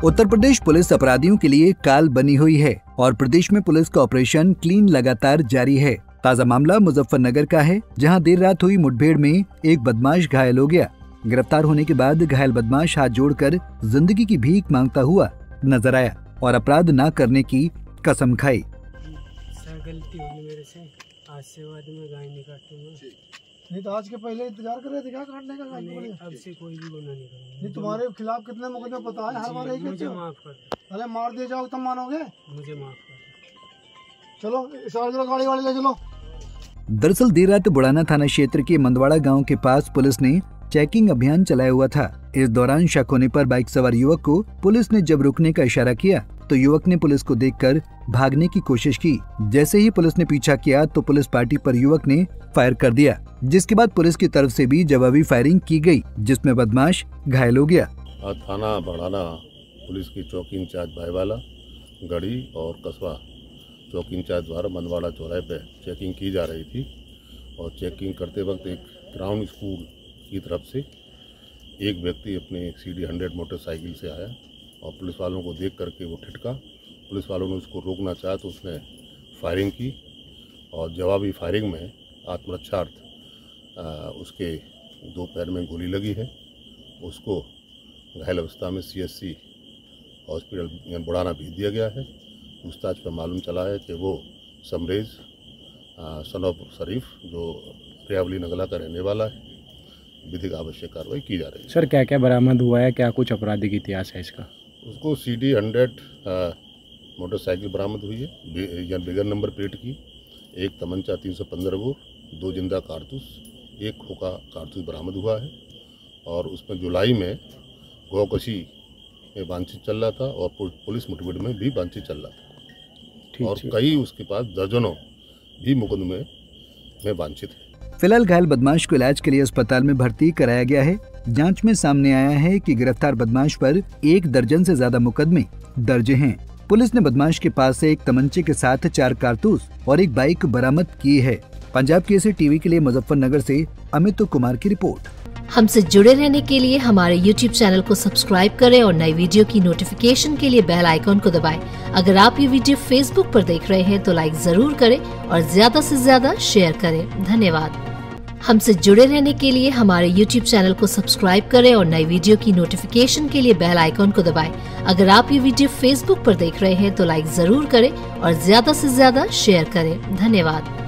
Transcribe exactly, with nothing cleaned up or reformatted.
Uttar Pradesh police अपराधियों के लिए काल बनी हुई है और प्रदेश में पुलिस का ऑपरेशन क्लीन लगातार जारी है। ताज़ा मामला मुजफ्फरनगर का है, जहां देर रात हुई मुठभेड़ में एक बदमाश घायल हो गया। गिरफ्तार होने के बाद घायल बदमाश हाथ जोड़कर जिंदगी की भीख मांगता हुआ नजर आया और अपराध न करने की कसम खाई। गलती होगी मेरे से, आज से बाद में गाय नहीं काटूंगा। नहीं तो आज के पहले इंतजार कर रहे थे क्या काटने का? नहीं, अब से कोई भी गुनाह नहीं करूंगा। नहीं, तुम्हारे खिलाफ कितने मुकदमे पता है? हर बार एक मुझे माफ कर दो। अरे मार दिए जाओ तब मानोगे? मुझे माफ कर चलो चलो गाड़ी वाड़ी ले चलो। दरअसल देर रात बुढ़ाना थाना क्षेत्र के मंदवाड़ा गांव के पास पुलिस ने चेकिंग अभियान चलाया हुआ था। इस दौरान शक होने पर बाइक सवार युवक को पुलिस ने जब रुकने का इशारा किया तो युवक ने पुलिस को देखकर भागने की कोशिश की। जैसे ही पुलिस ने पीछा किया तो पुलिस पार्टी पर युवक ने फायर कर दिया, जिसके बाद पुलिस की तरफ से भी जवाबी फायरिंग की गई, जिसमें बदमाश घायल हो गया। थाना बढ़ाना पुलिस की चौकी इंचार्ज भाईवाला गढ़ी और कस्बा चौकी इंचार्ज द्वारा मंदवाड़ा चौराहे पे चेकिंग की जा रही थी और चेकिंग करते वक्त एक ग्राउंड स्कूल की तरफ से एक व्यक्ति अपने सी डी हंड्रेड मोटरसाइकिल से आया और पुलिस वालों को देख करके वो ठिठका। पुलिस वालों ने उसको रोकना चाहा तो उसने फायरिंग की और जवाबी फायरिंग में आत्मरक्षार्थ उसके दो पैर में गोली लगी है। उसको घायल अवस्था में C S C hospital Budhana भेज दिया गया है। पूछताछ पर मालूम चला है कि वो समरेज सन ऑफ शरीफ जो रियावली नगला का रहने वाला है। विधिक आवश्यक कार्रवाई की जा रही है। सर क्या क्या बरामद हुआ है, क्या कुछ आपराधिक इतिहास है इसका? उसको सी डी हंड्रेड मोटरसाइकिल बरामद हुई है या बिगर नंबर प्लेट की, एक तमंचा तीन सौ पंद्रह बोर, दो जिंदा कारतूस, एक खोखा कारतूस बरामद हुआ है और उसमें जुलाई में गौकशी में वांछित चल रहा था और पुलिस मुठभेड़ में भी वांछित चल रहा था और कई उसके पास दर्जनों भी मुकदमे में वांछित है। फिलहाल घायल बदमाश को इलाज के लिए अस्पताल में भर्ती कराया गया है। जांच में सामने आया है कि गिरफ्तार बदमाश पर एक दर्जन से ज्यादा मुकदमे दर्ज हैं। पुलिस ने बदमाश के पास से एक तमंचे के साथ चार कारतूस और एक बाइक बरामद की है। पंजाब केसरी टीवी के लिए मुजफ्फरनगर से अमित कुमार की रिपोर्ट। हमसे जुड़े रहने के लिए हमारे यूट्यूब चैनल को सब्सक्राइब करें और नई वीडियो की नोटिफिकेशन के लिए बेल आइकॉन को दबाएं। अगर आप ये वीडियो फेसबुक पर देख रहे हैं तो लाइक जरूर करें और ज्यादा से ज्यादा शेयर करें। धन्यवाद। हमसे जुड़े रहने के लिए हमारे यूट्यूब चैनल को सब्सक्राइब करें और नई वीडियो की नोटिफिकेशन के लिए बेल आइकॉन को दबाएं। अगर आप ये वीडियो फेसबुक पर देख रहे हैं तो लाइक जरूर करें और ज्यादा से ज्यादा शेयर करें। धन्यवाद।